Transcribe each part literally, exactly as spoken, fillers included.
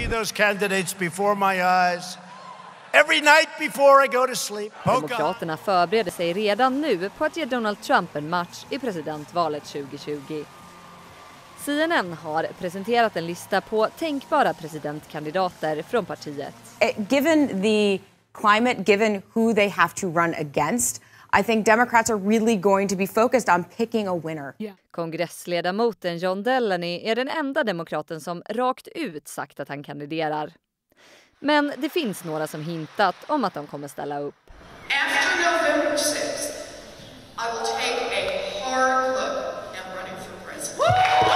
see those candidates before my eyes. Every night before I go to sleep. Demokraterna förbereder sig redan nu på att ge Donald Trump en match i presidentvalet tjugo tjugo. C N N har presenterat en lista på tänkbara presidentkandidater från partiet. Given the climate, given who they have to run against, I think Democrats are really going to be focused on picking a winner. Yeah. Kongressledamoten John Delaney är den enda demokraten som rakt ut sagt att han kandiderar. Men det finns några som hintat om att de kommer ställa upp. After November sixth, I will take a hard look at running for president.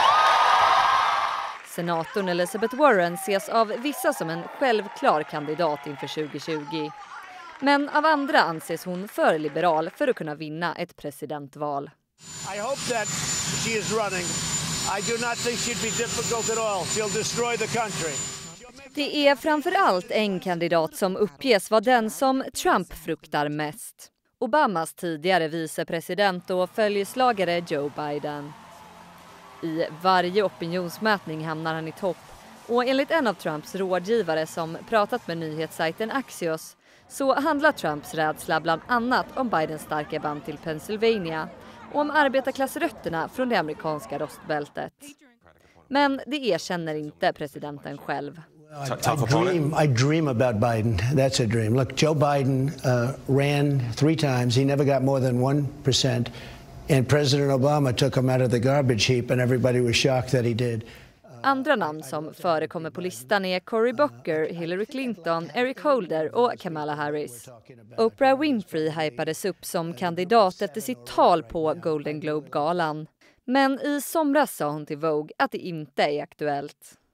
Senatorn Elizabeth Warren ses av vissa som en självklar kandidat inför tjugo tjugo. Men av andra anses hon för liberal för att kunna vinna ett presidentval. I hope that she is running. I do not think she'd be difficult at all. She'll destroy the country. Det är framförallt en kandidat som uppges vara den som Trump fruktar mest. Obamas tidigare vicepresident och följeslagare Joe Biden. I varje opinionsmätning hamnar han i topp. Och enligt en av Trumps rådgivare som pratat med nyhetssajten Axios så handlar Trumps rädsla bland annat om Bidens starka band till Pennsylvania och om arbetarklassrötterna från det amerikanska rostbältet. Men det erkänner inte presidenten själv. I, I dream, I dream about Biden. That's a dream. Look, Joe Biden uh, ran three times. He never got more than one percent. And President Obama took him out of the garbage heap and everybody was shocked that he did. Andra namn som förekommer på listan är Cory Booker, Hillary Clinton, Eric Holder och Kamala Harris. Oprah Winfrey hypades upp som kandidat efter sitt tal på Golden Globe-galan. Men i somras sa hon till Vogue att det inte är aktuellt.